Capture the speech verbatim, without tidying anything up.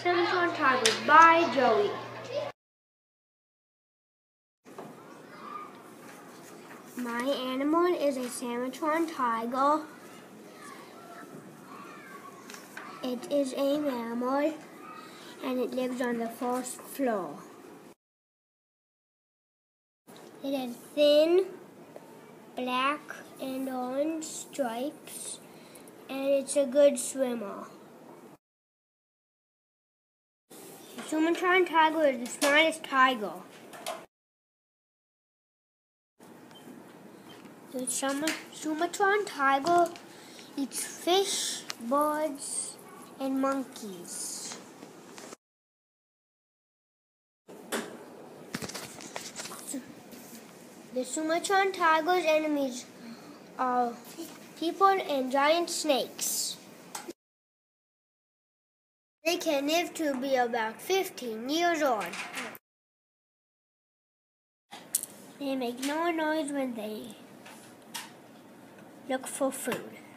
Sumatran tigers by Joey. My animal is a Sumatran tiger. It is a mammal and it lives on the first floor. It has thin black and orange stripes and it's a good swimmer. The Sumatran tiger is the smartest tiger. The Sumatran tiger eats fish, birds, and monkeys. The Sumatran tiger's enemies are people and giant snakes. They can live to be about fifteen years old. They make no noise when they look for food.